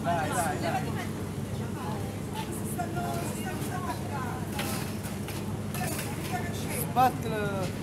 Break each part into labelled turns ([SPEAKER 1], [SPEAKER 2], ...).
[SPEAKER 1] Dai, dai, dai. Sbattere.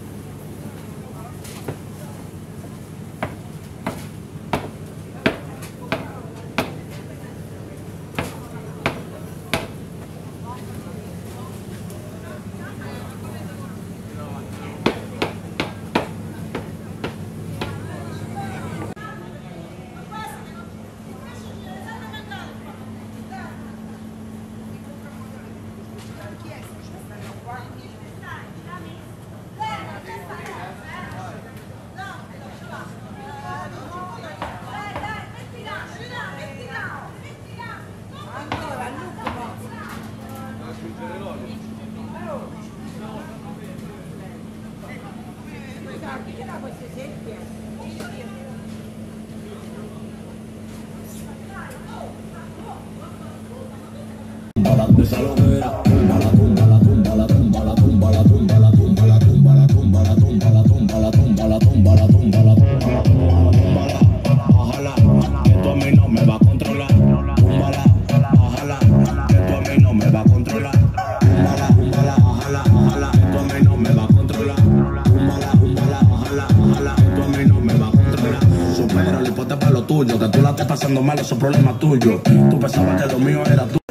[SPEAKER 2] Esa loquera, tumba la tumba la tumba la tumba la tumba la tumba la tumba la tumba la tumba la tumba la tumba la tumba la tumba la tumba la tumba bájala, que tú a mí no me va a controlar. Túmbala, bájala, que tú a mí no me va a controlar. Túmbala, bájala, bájala, que tú a mí no me va a controlar. Túmbala, bájala, bájala, que tú a mí no me va a controlar. Supéralo y ponte para lo tuyo, que tú la estés pasando mal, eso es problema tuyo. Tú pensabas que lo mío era tú.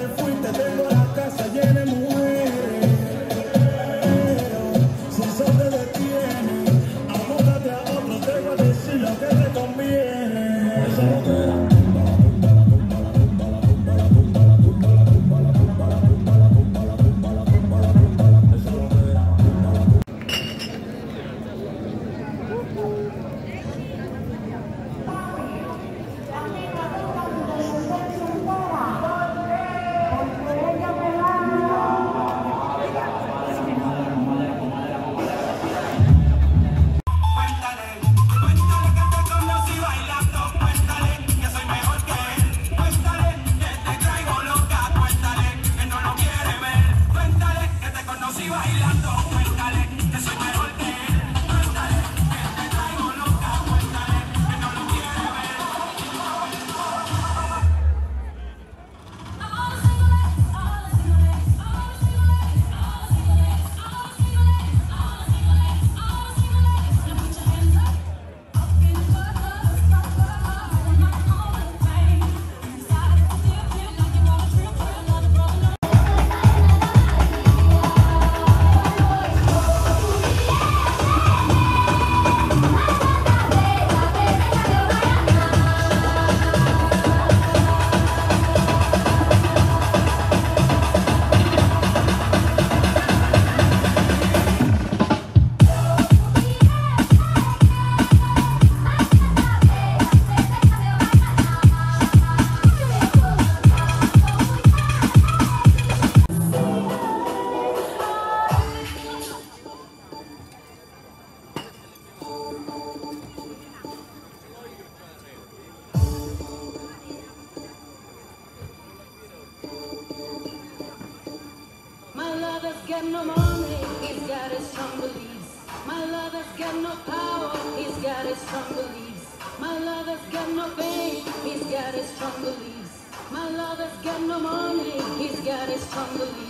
[SPEAKER 3] Got no money, he's got his strong beliefs. My lover's got no power, he's got his strong beliefs. My lover's got no fame, he's got his strong beliefs. My lover's got no money, he's got his strong beliefs.